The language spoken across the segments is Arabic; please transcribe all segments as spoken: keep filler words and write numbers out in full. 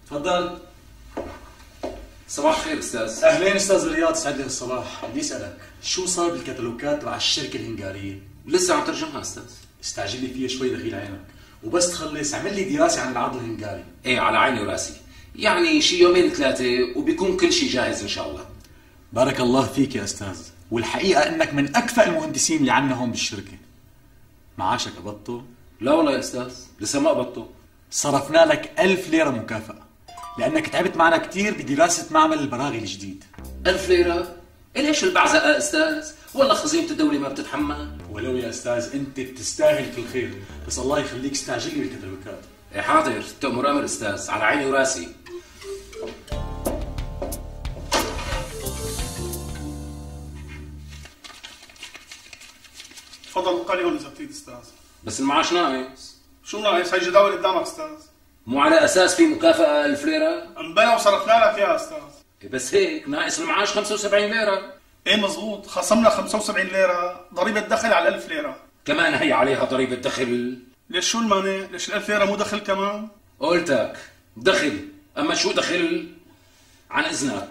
تفضل. صباح الخير استاذ. اهلين استاذ رياض، سعد لي الصباح. بدي اسالك شو صار بالكتالوجات تبع الشركه الهنغاريه؟ لسه عم ترجمها استاذ. استعجل لي فيها شوي دخيل عينك، وبس تخلص اعمل لي دراسه عن العرض الهنغاري. ايه على عيني وراسي، يعني شي يومين ثلاثه وبيكون كل شيء جاهز ان شاء الله. بارك الله فيك يا استاذ، والحقيقه انك من اكفأ المهندسين اللي عندنا هون بالشركه. معاشك قبضته؟ لا والله يا استاذ لسه ما قبضته. صرفنا لك ألف ليره مكافاه لانك تعبت معنا كثير بدراسه معمل البراغي الجديد. ألف ليره؟ ليش البعزقه استاذ؟ والله خزينه الدوله ما بتتحمل. ولو يا استاذ انت بتستاهل كل خير، بس الله يخليك استعجل لي بالكتالوجات. ايه حاضر، تأمر امر استاذ، على عيني وراسي. تفضل بقى لي هون اذا بتريد استاذ. بس المعاش ناقص. شو ناقص؟ هي جداول قدامك استاذ. مو على اساس في مكافأة ألف ليره؟ امبلا وصرفنا لك اياها استاذ. إيه بس هيك ناقص المعاش خمسة وسبعين ليره. ايه مزبوط، خصمنا خمسة وسبعين ليره ضريبه دخل على ألف ليره. كمان هي عليها ضريبه دخل. ليش شو المانع؟ ليش الألف ليره مو دخل كمان؟ قلتك دخل، اما شو دخل؟ عن اذنك.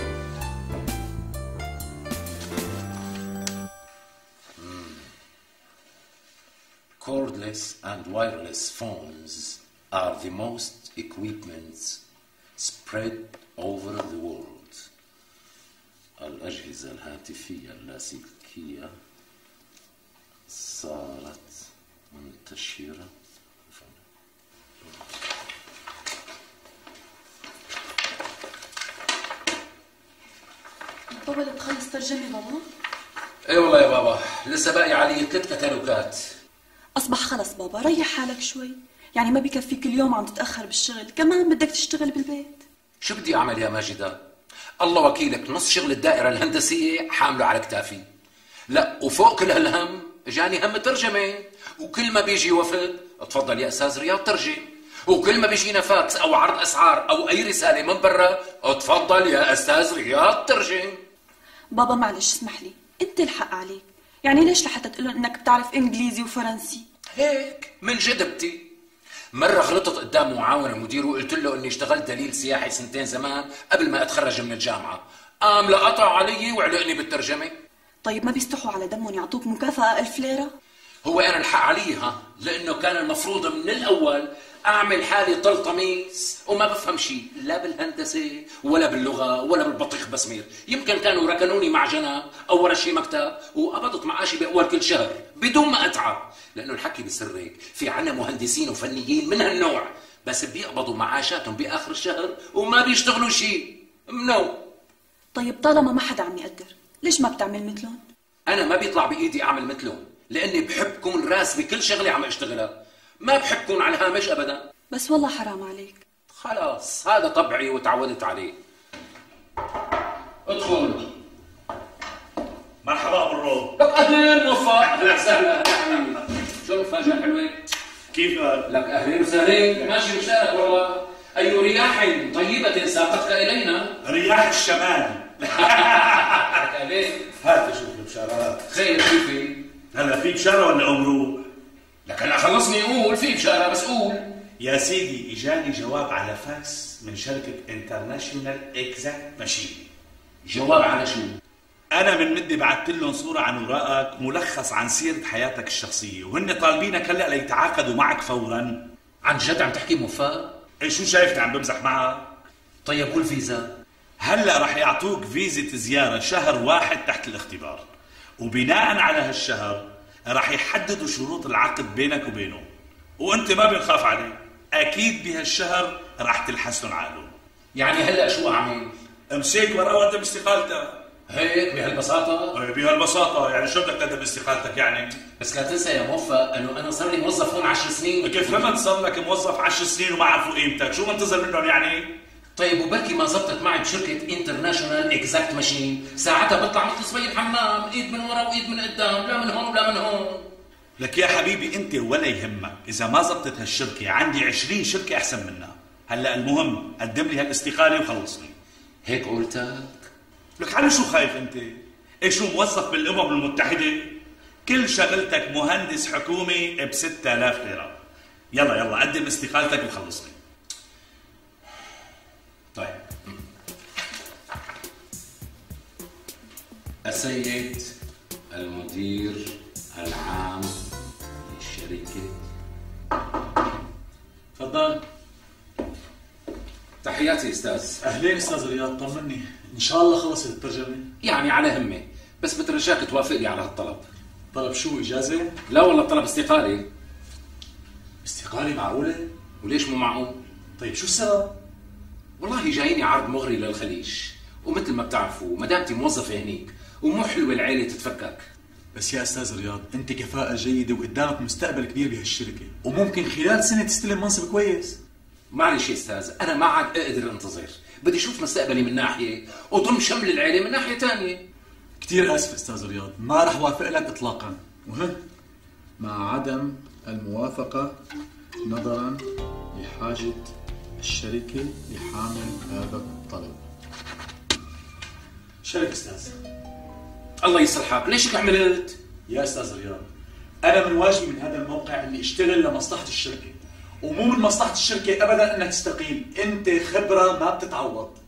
Cordless and wireless phones are the most equipments spread over the world. الأجهزة الهاتفية اللاسلكية صارت منتشرة. بابا اللي بتخلص ترجمة بابا؟ ايه والله يا بابا لسه باقي علي ثلاث كتالوجات. أصبح خلص بابا، ريح حالك شوي، يعني ما بكفي كل يوم عم تتأخر بالشغل، كمان بدك تشتغل بالبيت. شو بدي أعمل يا ماجدة؟ الله وكيلك نص شغل الدائرة الهندسية حامله على كتافي. لا وفوق كل هالهم جاني هم ترجمة، وكل ما بيجي وفد تفضل يا أستاذ رياض ترجم، وكل ما بيجينا فاكس أو عرض أسعار أو أي رسالة من برا تفضل يا أستاذ رياض ترجم. بابا معلش اسمح لي، أنت الحق عليك، يعني ليش لحتى تقول إنك بتعرف إنجليزي وفرنسي؟ هيك من جدبتي. مرة غلطت قدام معاون مديره وقلت له اني اشتغلت دليل سياحي سنتين زمان قبل ما اتخرج من الجامعة، قام لقطع علي وعلقني بالترجمة. طيب ما بيستحوا على دمهم يعطوك مكافأة ألف ليرة؟ هو انا الحق علي ها، لانه كان المفروض من الاول اعمل حالي طلطميس وما بفهم شيء لا بالهندسة ولا باللغة ولا بالبطيخ بسمير. يمكن كانوا ركنوني مع جنب او ورا شي مكتب وقبضت معاشي باول كل شهر بدون ما اتعب، لانه الحكي بسرك في عنا مهندسين وفنيين من هالنوع بس بيقبضوا معاشاتهم باخر الشهر وما بيشتغلوا شيء. منو؟ طيب طالما ما حدا عم يقدر ليش ما بتعمل مثلهم؟ انا ما بيطلع بايدي اعمل مثلهم، لاني بحب كون راس بكل شغله عم اشتغلها، ما بحب كون على الهامش ابدا. بس والله حرام عليك. خلاص هذا طبعي وتعودت عليه. ادخل. مرحبا ابو الروب. لك اهلين موفق. اهلا وسهلا يا حبيبي. شو المفاجأة الحلوة؟ كيف قال؟ لك اهلين وسهلين، ماشي مشتاق والله. اي رياح طيبة ساقتك الينا. رياح الشمال. لك اهلين. هات شوف البشارات. خير كيفي؟ هلا في بشاره ولا امرو؟ لك هلا خلصني قول، في بشارة بس قول. يا سيدي اجاني جواب على فاكس من شركه انترناشونال اكزاكت ماشين. جواب على شو؟ انا من مدة بعثت لهم صوره عن اوراقك، ملخص عن سيره حياتك الشخصيه، وهن طالبينك هلا ليتعاقدوا معك فورا. عن جد عم تحكي موفق؟ ايه شو شايفني عم بمزح معك؟ طيب والفيزا؟ هلا رح يعطوك فيزة زياره شهر واحد تحت الاختبار، وبناء على هالشهر رح يحددوا شروط العقد بينك وبينه، وانت ما بنخاف عليك، اكيد بهالشهر رح تلحسن عقله. يعني هلا شو اعمل؟ امسك ورقه وقدم استقالتك. هيك بهالبساطة؟ ايه بهالبساطة، يعني شو بدك تقدم استقالتك يعني؟ بس لا تنسى يا موفق انه انا صار لي موظف هون عشر سنين. كيف فهمت صار لك موظف عشر سنين وما عرفوا قيمتك، شو منتظر منهم يعني؟ طيب وبركي ما زبطت معي بشركة انترناشونال اكزاكت ماشين، ساعتها بطلع مثل صبي بحمام، ايد من ورا وايد من قدام، لا من هون ولا من هون. لك يا حبيبي انت ولا يهمك، اذا ما زبطت هالشركة عندي عشرين شركة احسن منها، هلا المهم قدم لي هالاستقالة وخلصني. هيك قلتك؟ لك على شو خايف انت؟ ايه شو موظف بالامم المتحدة؟ كل شغلتك مهندس حكومي ب ستة آلاف ليرة. يلا يلا قدم استقالتك وخلصني. السيد المدير العام للشركة. تفضل. تحياتي استاذ. اهلين استاذ رياض، طمني ان شاء الله خلصت الترجمة؟ يعني على همة، بس بترجاك توافق لي على هالطلب. طلب شو، اجازة؟ لا والله طلب استقالة. استقالة معقولة؟ وليش مو معقول؟ طيب شو السبب؟ والله جايني عرض مغري للخليج، ومثل ما بتعرفوا مدامتي موظفة هنيك ومو حلوة العيلة تتفكك. بس يا استاذ رياض، انت كفاءة جيدة وقدامك مستقبل كبير بهالشركة، وممكن خلال سنة تستلم منصب كويس. معلش يا استاذ، انا ما عاد اقدر انتظر، بدي اشوف مستقبلي من ناحية وضم شمل العيلة من ناحية ثانية. كثير اسف استاذ رياض، ما رح وافق لك اطلاقا. وها مع عدم الموافقة نظرا لحاجة الشركة لحامل هذا الطلب. شركة استاذ. الله يصلحك، ليش هيك عملت؟ يا استاذ رياض، انا من واجبي من هذا الموقع اني اشتغل لمصلحة الشركة، ومو من مصلحة الشركة ابدا انك تستقيل، انت خبرة ما بتتعوض.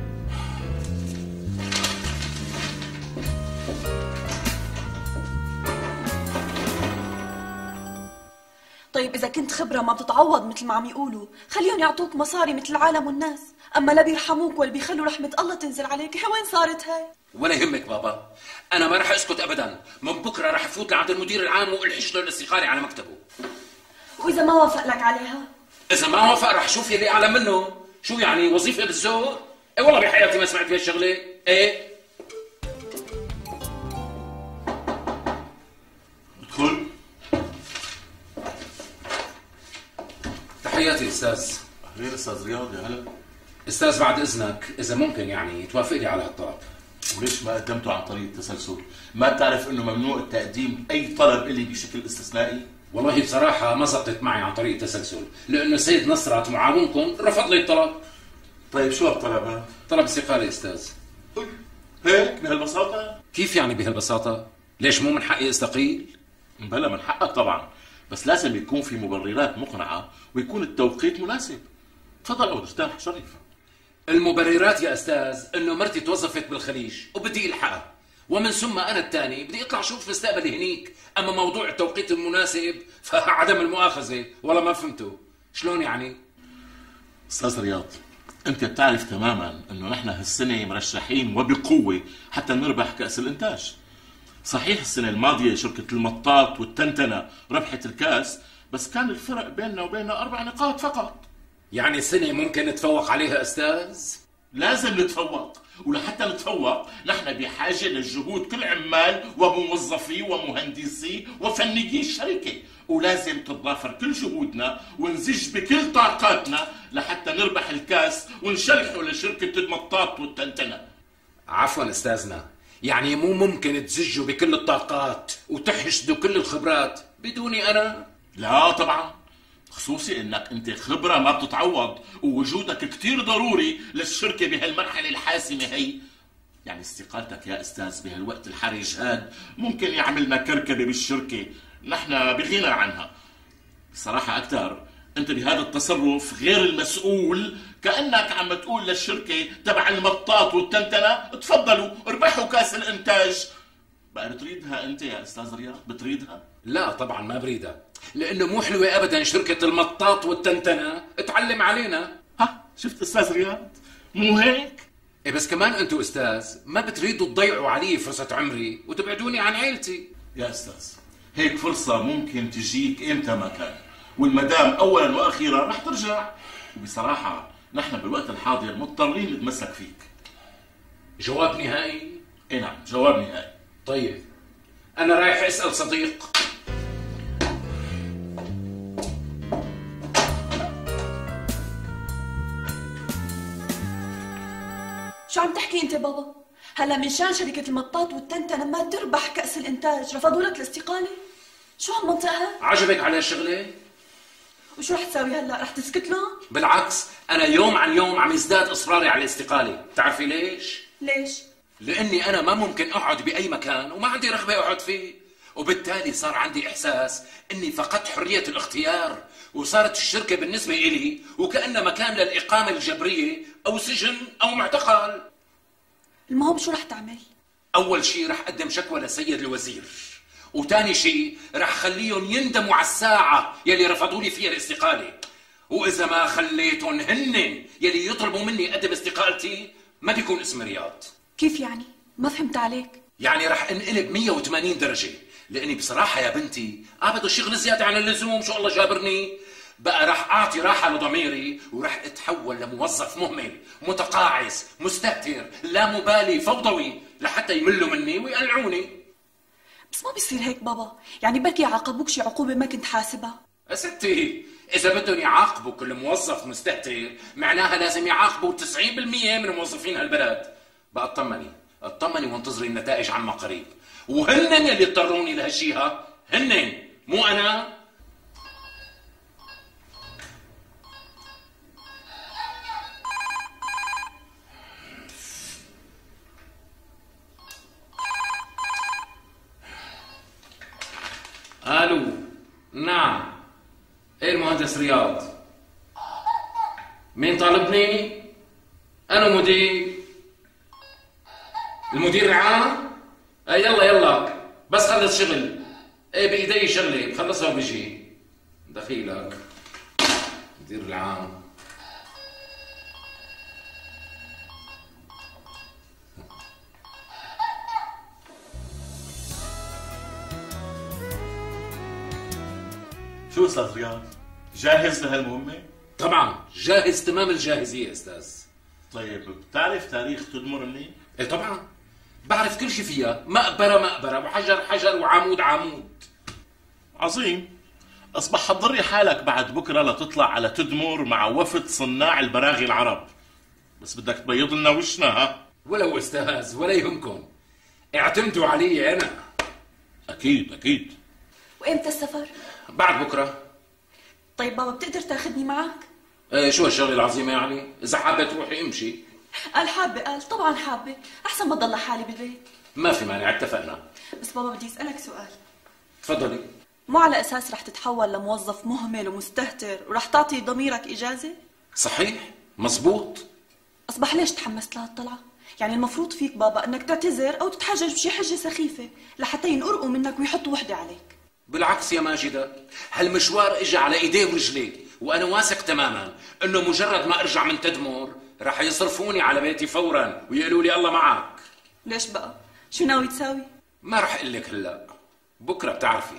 طيب إذا كنت خبرة ما بتتعوض مثل ما عم يقولوا، خليهم يعطوك مصاري مثل العالم والناس، أما لا بيرحموك ولا بيخلوا رحمة الله تنزل عليك. وين صارت هاي؟ ولا يهمك بابا، أنا ما رح أسكت أبدا، من بكرة رح أفوت لعند المدير العام وألحش له الاستقالة على مكتبه. وإذا ما وافق لك عليها؟ إذا ما وافق رح أشوف يلي أعلى منه. شو يعني وظيفة بالزور؟ إيه والله بحياتي ما سمعت بهالشغلة. إيه ادخل. تحياتي استاذ. اهلين استاذ رياض، يا هلا. استاذ بعد اذنك اذا ممكن يعني توافق لي على هالطلب. وليش ما قدمته عن طريق التسلسل؟ ما بتعرف انه ممنوع التقديم اي طلب الي بشكل استثنائي؟ والله بصراحه ما زبطت معي عن طريق التسلسل، لانه سيد نصرت معاونكم رفض لي الطلب. طيب شو هالطلب هذا؟ طلب استقاله استاذ. هيك بهالبساطه؟ كيف يعني بهالبساطه؟ ليش مو من حقي استقيل؟ بلا من حقك طبعا، بس لازم يكون في مبررات مقنعه ويكون التوقيت مناسب. تفضل اقعد ارتاح شريف. المبررات يا استاذ انه مرتي توظفت بالخليج وبدي الحقها، ومن ثم انا الثاني بدي اطلع اشوف مستقبلي هنيك، اما موضوع التوقيت المناسب فعدم المؤاخذه والله ما فهمته. شلون يعني؟ استاذ رياض، انت بتعرف تماما انه نحن هالسنه مرشحين وبقوه حتى نربح كاس الانتاج. صحيح السنه الماضيه شركه المطاط والتنتنه ربحت الكاس، بس كان الفرق بيننا وبينها اربع نقاط فقط. يعني السنه ممكن نتفوق عليها استاذ؟ لازم نتفوق، ولحتى نتفوق نحن بحاجه للجهود كل عمال وموظفي ومهندسي وفنيي الشركه، ولازم تتضافر كل جهودنا ونزج بكل طاقاتنا لحتى نربح الكاس ونشرحه لشركه المطاط والتنتنه. عفوا استاذنا، يعني مو ممكن تزجوا بكل الطاقات وتحشدوا كل الخبرات بدوني انا؟ لا طبعا، خصوصي انك انت خبره ما بتتعوض ووجودك كتير ضروري للشركه بهالمرحله الحاسمه هي. يعني استقالتك يا استاذ بهالوقت الحرج هاد ممكن يعملنا كركبه بالشركه نحن بغنى عنها. بصراحه اكثر انت بهذا التصرف غير المسؤول، كانك عم تقول للشركه تبع المطاط والتنتنه تفضلوا اربحوا كاس الانتاج. بقى بتريدها انت يا استاذ رياض؟ بتريدها؟ لا طبعا ما بريدها، لانه مو حلوه ابدا شركه المطاط والتنتنه تعلم علينا. ها شفت استاذ رياض؟ مو هيك؟ إيه بس كمان انتوا استاذ ما بتريدوا تضيعوا علي فرصه عمري وتبعدوني عن عيلتي. يا استاذ هيك فرصه ممكن تجيك امتى ما كان، والمدام اولا واخيرا رح ترجع، وبصراحه نحن بالوقت الحاضر مضطرين نتمسك فيك. جواب نهائي؟ اي نعم جواب نهائي. طيب انا رايح اسال صديق. شو عم تحكي انت بابا؟ هلا من شان شركة المطاط والتنتنة ما تربح كأس الانتاج رفضوا لك الاستقالة؟ شو هالمنطقة؟ عجبك على الشغلة؟ وشو رح تساوي هلا؟ رح تسكت لهم؟ بالعكس، انا يوم عن يوم عم يزداد اصراري على الاستقالة، بتعرفي ليش؟ ليش؟ لاني انا ما ممكن اقعد باي مكان وما عندي رغبة اقعد فيه، وبالتالي صار عندي احساس اني فقدت حرية الاختيار، وصارت الشركة بالنسبة إلي وكأنها مكان للإقامة الجبرية أو سجن أو معتقل. المهم شو رح تعمل؟ اول شيء رح اقدم شكوى للسيد الوزير، وثاني شيء رح خليهم يندموا على الساعه يلي رفضوا لي فيها الاستقاله، واذا ما خليتهم هن يلي يطلبوا مني اقدم استقالتي ما بيكون اسم رياض. كيف يعني؟ ما فهمت عليك. يعني رح انقلب مية وثمانين درجه، لاني بصراحه يا بنتي ابدا الشغل زياده عن اللزوم، شو الله جابرني. بقى رح اعطي راحه لضميري ورح اتحول لموظف مهمل متقاعس مستهتر لا مبالي فوضوي لحتى يملوا مني ويقلعوني. بس ما بيصير هيك بابا، يعني بركي يعاقبوك شي عقوبه ما كنت حاسبها. يا ستي اذا بدهم يعاقبوا كل موظف مستهتر معناها لازم يعاقبوا تسعين بالمية من موظفين هالبلد. بقى اطمني اطمني وانتظري النتائج عما قريب، وهن يلي اضطروني لهالشيها، هن مو انا. الو نعم، ايه المهندس رياض؟ مين طالبني؟ انا مدير المدير العام. اي يلا يلا بس خلص شغل. ايه بايدي شغله بخلصها وبجي. دخيلك مدير العام. شو استاذ رياض؟ جاهز لهالمهمة؟ طبعا جاهز تمام الجاهزيه استاذ. طيب بتعرف تاريخ تدمر منين؟ ايه طبعا بعرف كل شيء فيها، مقبره مقبره وحجر حجر وعمود عمود. عظيم. اصبح حضري حالك بعد بكره لتطلع على تدمر مع وفد صناع البراغي العرب، بس بدك تبيض لنا وشنا. ها ولو استاذ ولا يهمكم، اعتمدوا علي انا. اكيد اكيد. وامتى السفر؟ بعد بكره. طيب بابا بتقدر تاخذني معك؟ ايه شو هالشغله العظيمه يعني؟ اذا حابه تروحي امشي. قال حابه، قال طبعا حابه، احسن ما ضل حالي بالبيت. ما في مانع اتفقنا. بس بابا بدي اسالك سؤال. تفضلي. مو على اساس رح تتحول لموظف مهمل ومستهتر ورح تعطي ضميرك اجازه؟ صحيح مزبوط. اصبح ليش تحمست لهالطلعه؟ يعني المفروض فيك بابا انك تعتذر او تتحجج بشي حجه سخيفه لحتى ينقرقوا منك ويحطوا وحده عليك. بالعكس يا ماجدة، هالمشوار اجى على ايديه ورجليه، وانا واثق تماما انه مجرد ما ارجع من تدمر راح يصرفوني على بيتي فورا ويقولوا لي الله معك. ليش بقى؟ شو ناوي تساوي؟ ما راح اقول لك هلا، بكره بتعرفي.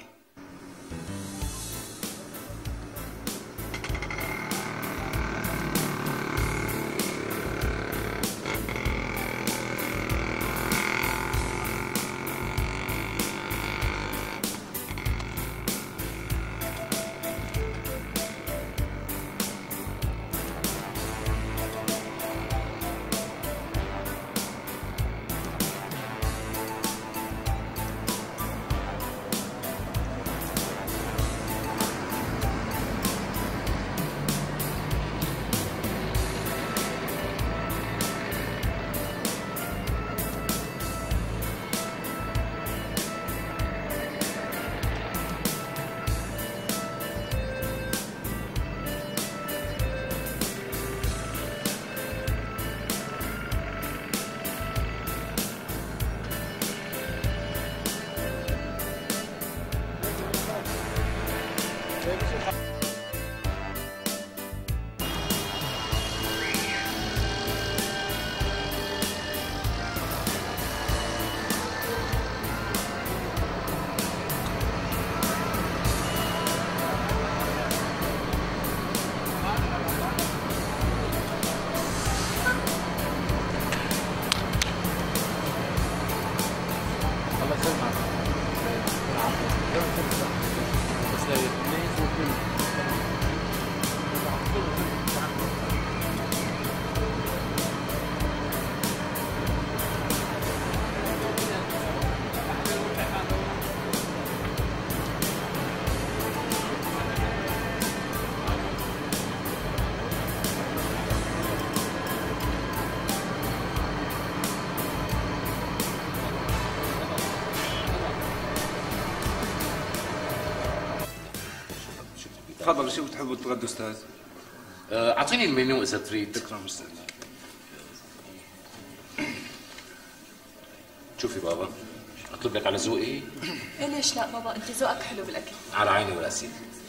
تفضل. شو بتحبوا تتغدوا استاذ؟ اعطيني المنيو اذا تريد. شكرا استاذ. شوفي بابا، اطلب لك على ذوقي؟ إيه ليش لا بابا، انت ذوقك حلو بالاكل. على عيني وراسي.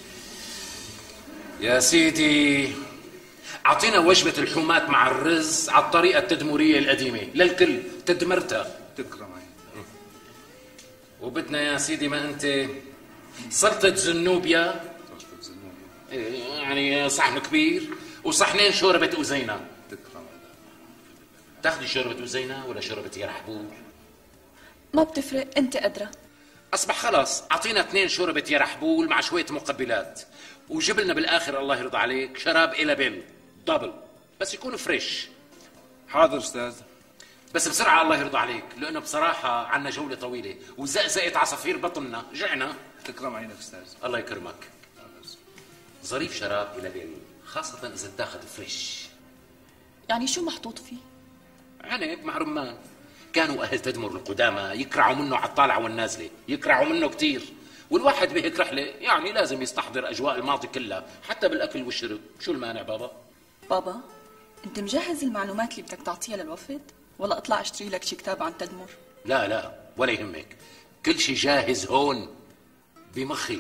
يا سيدي اعطينا وجبة الحومات مع الرز على الطريقة التدمورية القديمة للكل، تدمرتها. تكرم عيني. وبدنا يا سيدي ما انت سلطة زنوبيا، سلطة زنوبيا يعني صحن كبير، وصحنين شوربة أزينة. تكرم. تاخذي شوربة أزينة ولا شوربة يرحبور؟ ما بتفرق، انت قدرة. اصبح خلاص، اعطينا اثنين شوربة يرحبول مع شوية مقبلات، وجيب لنا بالاخر الله يرضى عليك شراب إلى بيل دبل، بس يكون فريش. حاضر استاذ. بس بسرعة الله يرضى عليك، لأنه بصراحة عنا جولة طويلة وزقزقت عصافير بطننا، جعنا. تكرم عينك استاذ. الله يكرمك. ظريف شراب إلى بيل، خاصة إذا تاخذ فريش. يعني شو محطوط فيه؟ عنب مع رمان. كانوا أهل تدمر القدامى يكرعوا منه على الطالعة والنازلة، يكرعوا منه كتير، والواحد بهيك رحلة يعني لازم يستحضر أجواء الماضي كلها، حتى بالأكل والشرب. شو المانع بابا؟ بابا انت مجهز المعلومات اللي بدك تعطيها للوفد؟ ولا اطلع اشتري لك شي كتاب عن تدمر؟ لا لا ولا يهمك، كل شي جاهز هون بمخي.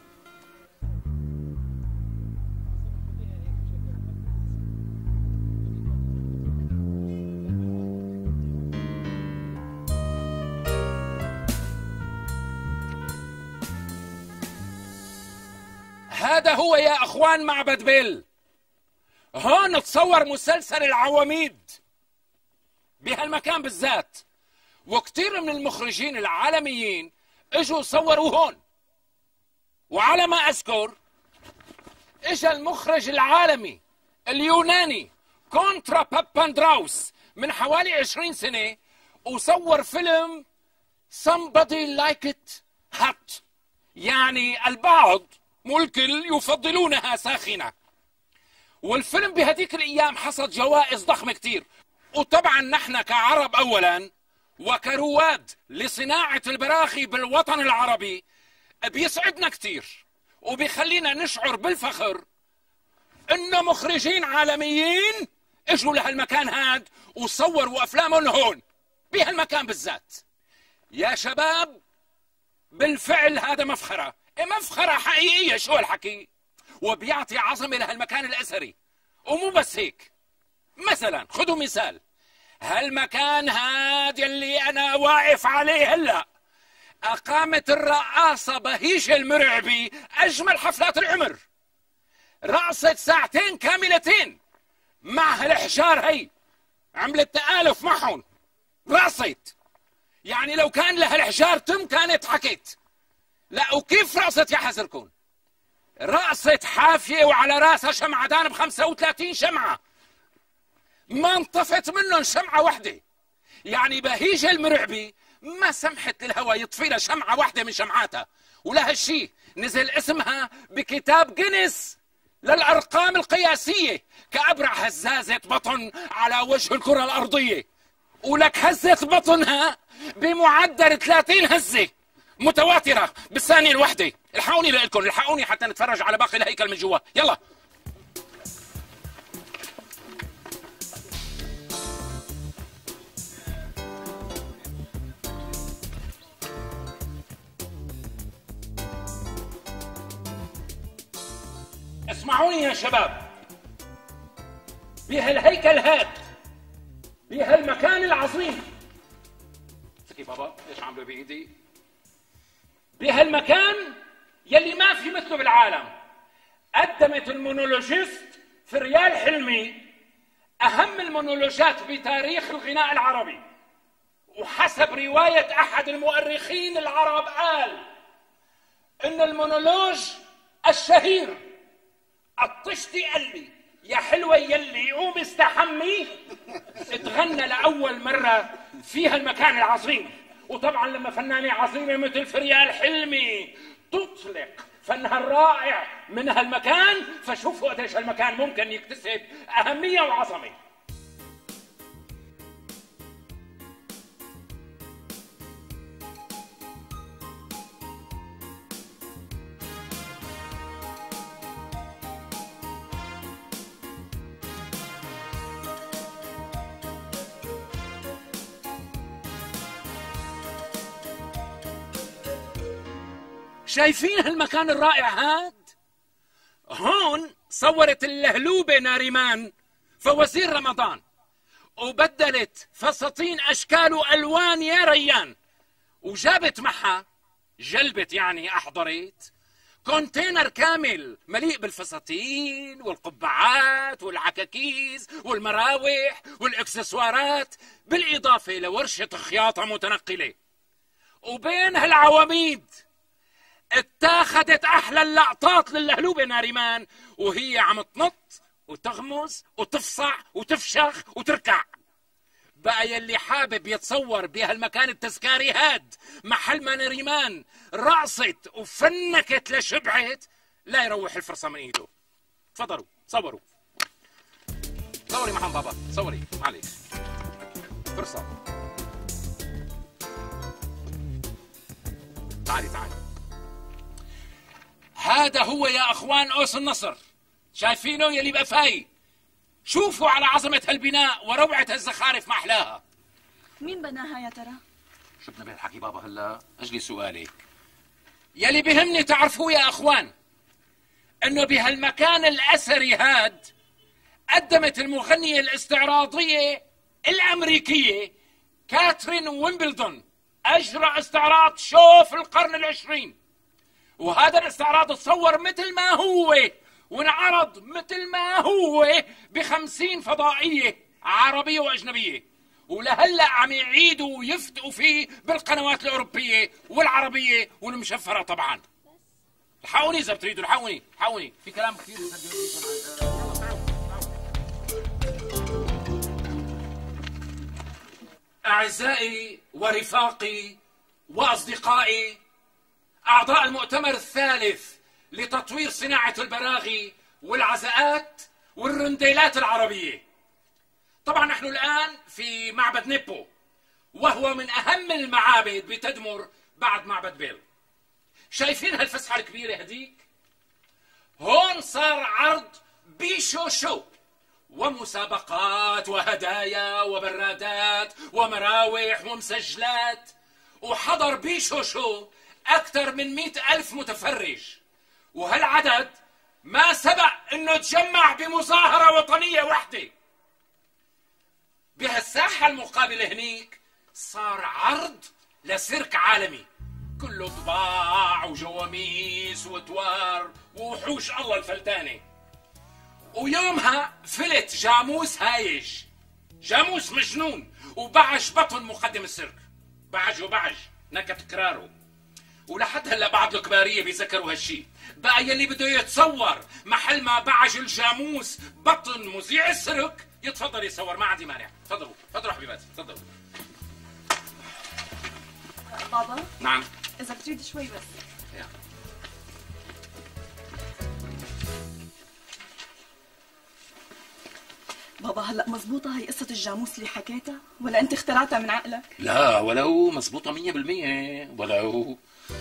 هذا هو يا اخوان معبد بيل. هون تصور مسلسل العواميد بهالمكان بالذات، وكثير من المخرجين العالميين اجوا صوروا هون. وعلى ما اذكر اجا المخرج العالمي اليوناني كونترا باباندراوس من حوالي عشرين سنة وصور فيلم Somebody Like It Hot، يعني البعض مو الكل يفضلونها ساخنة. والفيلم بهديك الأيام حصد جوائز ضخمة كتير. وطبعا نحن كعرب أولا وكرواد لصناعة البراغي بالوطن العربي بيسعدنا كتير وبيخلينا نشعر بالفخر إنه مخرجين عالميين اجوا لهالمكان هاد وصوروا أفلامهم هون بهالمكان بالذات. يا شباب بالفعل هذا مفخرة، مفخرة حقيقية. شو هالحكي؟ وبيعطي عظمة لهالمكان الأثري. ومو بس هيك، مثلا خذوا مثال هالمكان هذا اللي أنا واقف عليه هلأ، أقامت الرقاصة بهيجة المرعبي أجمل حفلات العمر، رقصت ساعتين كاملتين مع هالحجار هي، عملت تآلف معهم، رقصت يعني لو كان لها الحجار تم كانت حكت. لا وكيف رقصت يا حزركم؟ رقصت حافية وعلى راسها شمعدان بخمسة وثلاثين شمعة، ما انطفت منهم شمعة واحدة. يعني بهيجة المرعبي ما سمحت للهوى يطفي لها شمعة واحدة من شمعاتها، ولهالشي نزل اسمها بكتاب جينيس للأرقام القياسية كأبرع هزازة بطن على وجه الكرة الأرضية. ولك هزة بطنها بمعدل ثلاثين هزة متواترة بالثانية الواحدة. الحقوني لإلكم، الحقوني حتى نتفرج على باقي الهيكل من جوا. يلا اسمعوني يا شباب، بهالهيكل هاد بهالمكان العظيم، سكي بابا ليش عامله بايدي؟ بهالمكان يلي ما في مثله بالعالم قدمت المونولوجيست فريال حلمي اهم المونولوجات بتاريخ الغناء العربي. وحسب رواية احد المؤرخين العرب قال ان المونولوج الشهير عطشتي قلبي يا حلوة يلي قوم استحمي اتغنى لأول مرة في هالمكان العظيم. وطبعا لما فنانة عظيمة مثل فريال حلمي تطلق فنها الرائع من هالمكان، فشوفوا قديش هالمكان ممكن يكتسب أهمية وعظمة. شايفين هالمكان الرائع هاد؟ هون صورت اللهلوبة ناريمان فوزير رمضان، وبدلت فساتين أشكال وألوان يا ريان، وجابت معها جلبت يعني أحضرت كونتينر كامل مليء بالفساتين والقبعات والعكاكيز والمراوح والإكسسوارات، بالإضافة لورشة خياطة متنقلة. وبين هالعواميد اتاخدت أحلى اللقطات للهلوبة ناريمان وهي عم تنط وتغمز وتفصع وتفشخ وتركع. بقى يلي حابب يتصور بهالمكان التذكاري هاد محل ما نريمان رقصت وفنكت لشبعت، لا يروح الفرصة من ايده. تفضلوا صوروا صوري محمد بابا، صوري معلش فرصة. تعالي تعالي. هذا هو يا اخوان قوس النصر، شايفينه يلي بقى فاي؟ شوفوا على عظمة هالبناء وروعة هالزخارف ما أحلاها. مين بناها يا ترى؟ شو بدنا بهالحكي بابا هلا؟ أجلي سؤالك. يلي بهمني تعرفوه يا أخوان إنه بهالمكان الأثري هاد قدمت المغنية الاستعراضية الأمريكية كاترين ويمبلدون أجرى استعراض شو في القرن العشرين، وهذا الاستعراض تصور مثل ما هو وانعرض مثل ما هو بخمسين فضائية عربية وأجنبية، ولهلأ عم يعيدوا ويفتقوا فيه بالقنوات الأوروبية والعربية والمشفرة طبعا. الحقوني إذا بتريدوا، الحقوني الحقوني في كلام كثير. أعزائي ورفاقي وأصدقائي أعضاء المؤتمر الثالث لتطوير صناعة البراغي والعزاءات والرنديلات العربية، طبعا نحن الآن في معبد نيبو، وهو من أهم المعابد بتدمر بعد معبد بيل. شايفين هالفسحة الكبيرة هديك؟ هون صار عرض بيشو شو ومسابقات وهدايا وبرادات ومراوح ومسجلات، وحضر بيشو شو أكثر من مئة ألف متفرج، وهالعدد ما سبق انه تجمع بمظاهرة وطنية وحدة. بهالساحة المقابلة هنيك صار عرض لسيرك عالمي كله ضباع وجواميس وتوار ووحوش الله الفلتانة. ويومها فلت جاموس هايج، جاموس مجنون، وبعج بطن مقدم السيرك، بعج وبعج نكت كراره. ولحد هلا بعض الكباريه بيذكروا هالشي. بقى يلي بده يتصور محل ما بعج الجاموس بطن مذيع السيرك يتفضل يصور، ما عندي مانع. تفضلوا تفضلوا حبيباتي تفضلوا. بابا نعم اذا بتريد شوي بس. يا. بابا هلا مزبوطة هي قصة الجاموس اللي حكيتها ولا انت اخترعتها من عقلك؟ لا ولو مزبوطة مية بالمية ولو.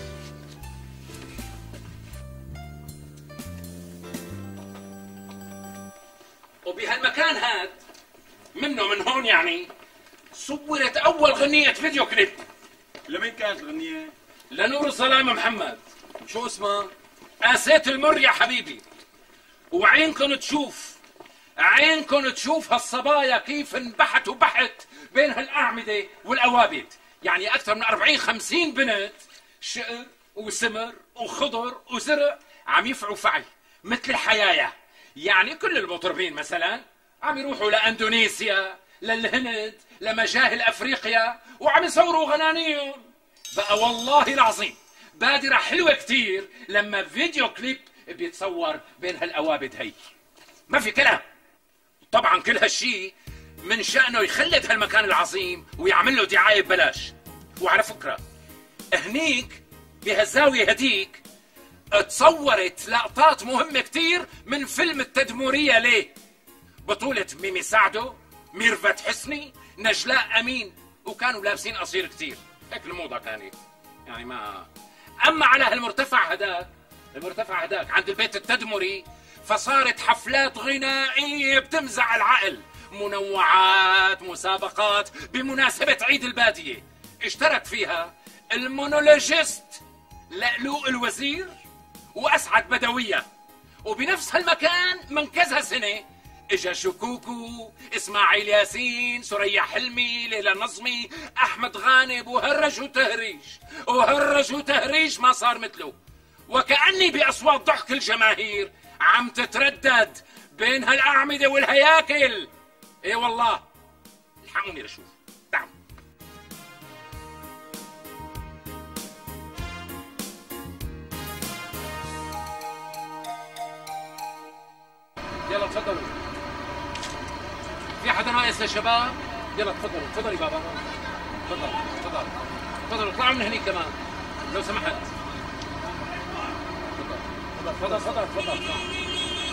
وبهالمكان هاد منه من هون يعني صورت أول غنية فيديو كليب. لمين كانت الغنية؟ لنور الظلام محمد. شو اسمها؟ قاسيت المر يا حبيبي. وعينكم تشوف، عينكم تشوف هالصبايا كيف انبحت وبحت بين هالأعمدة والأوابد. يعني أكثر من أربعين خمسين بنت شقر وسمر وخضر وزرع عم يفعوا فعي مثل الحيايا. يعني كل المطربين مثلا عم يروحوا لأندونيسيا للهند لمجاهل أفريقيا وعم يصوروا غنانيهم. بقى والله العظيم بادرة حلوة كتير لما فيديو كليب بيتصور بين هالأوابد هي، ما في كلام. طبعا كل هالشي من شأنه يخلد هالمكان العظيم ويعمل له دعاية ببلاش. وعلى فكرة هنيك بهالزاوية هديك تصورت لقطات مهمة كتير من فيلم التدمورية ليه، بطولة ميمي سعدو، ميرفت حسني، نجلاء أمين، وكانوا لابسين قصير كتير، هيك الموضة كانت يعني ما. أما على هالمرتفع هداك، المرتفع هداك عند البيت التدمري، فصارت حفلات غنائية بتمزع العقل، منوعات، مسابقات بمناسبة عيد البادية. اشترك فيها المونولوجيست لؤلؤ الوزير وأسعد بدوية، وبنفس هالمكان من كذا سنة اجا شكوكو، اسماعيل ياسين، سريع حلمي، ليلى نظمي، احمد غانب، وهرج وتهريج وهرج وتهريج ما صار مثله. وكأني بأصوات ضحك الجماهير عم تتردد بين هالأعمدة والهياكل. ايه والله، الحقوني لشوف. تعالوا. يلا تفضلوا. في حدا ناقص يا شباب؟ يلا تفضلوا. تفضلي بابا. تفضل تفضل تفضلوا اطلعوا من هنيك كمان لو سمحت. تفضل تفضل تفضل تفضل.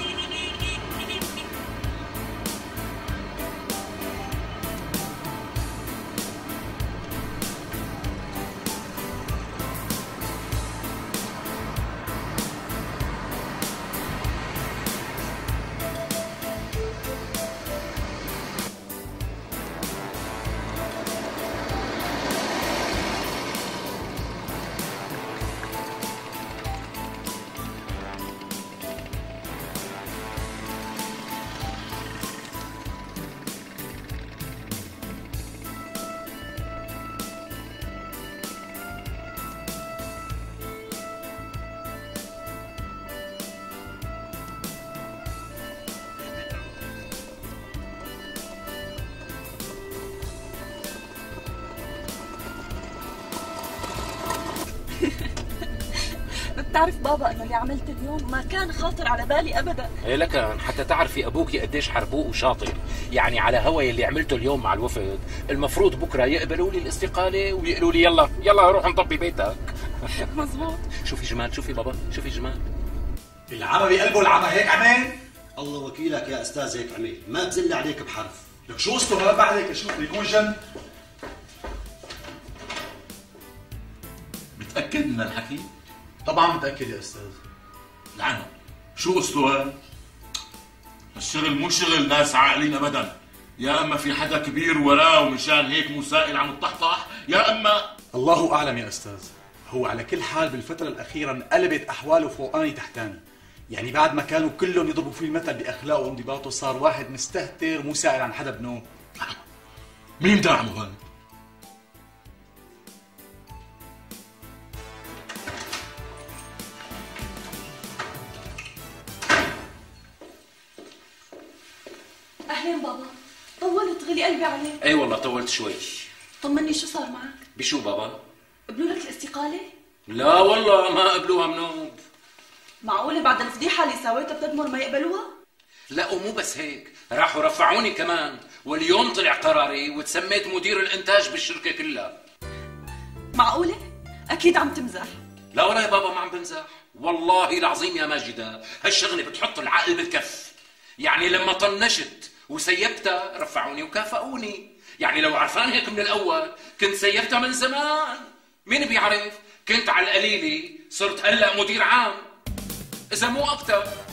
بتعرف بابا انه اللي عملته اليوم ما كان خاطر على بالي ابدا. ايه لكن حتى تعرفي ابوكي قديش حربوق وشاطر، يعني على هواي اللي عملته اليوم مع الوفد المفروض بكره يقبلوا لي الاستقاله ويقولوا لي يلا يلا روح نطبي بيتك. مزبوط. شوفي جمال، شوفي بابا، شوفي جمال. العمى بقلبه العمى هيك عمين. الله وكيلك يا استاذ هيك عميل، ما بزل عليك بحرف. لك شو اسطو ما بعدك شوف يكون جن. متأكد من الحكي؟ طبعا متأكد يا استاذ. لعنه، شو اسطوه؟ الشغل مو شغل ناس عاقلين ابدا، يا اما في حدا كبير وراه ومشان هيك مسائل عم تطحطح، يا اما الله اعلم يا استاذ. هو على كل حال بالفترة الأخيرة انقلبت أحواله فوقاني تحتاني، يعني بعد ما كانوا كلهم يضربوا فيه المثل بأخلاقه وانضباطه صار واحد مستهتر مو سائل عن حدا بنوم. مين داعمه هذا؟ اهلين بابا، طولت غلي قلبي عليك. اي والله طولت شوي. طمني شو صار معك؟ بشو بابا؟ قبلوا لك الاستقالة؟ لا والله ما قبلوها منوب. معقولة بعد الفضيحة اللي سويتها بتضمن ما يقبلوها؟ لا ومو بس هيك، راحوا رفعوني كمان، واليوم طلع قراري وتسميت مدير الانتاج بالشركة كلها. معقولة؟ أكيد عم تمزح. لا ولا يا بابا ما عم بمزح، والله العظيم يا ماجدة هالشغلة بتحط العقل بالكف. يعني لما طنشت وسيبتها رفعوني وكافئوني، يعني لو عرفان هيك من الأول كنت سيبتها من زمان. مين بيعرف؟ كنت على القليلة صرت هلأ مدير عام، إذا مو أكتر.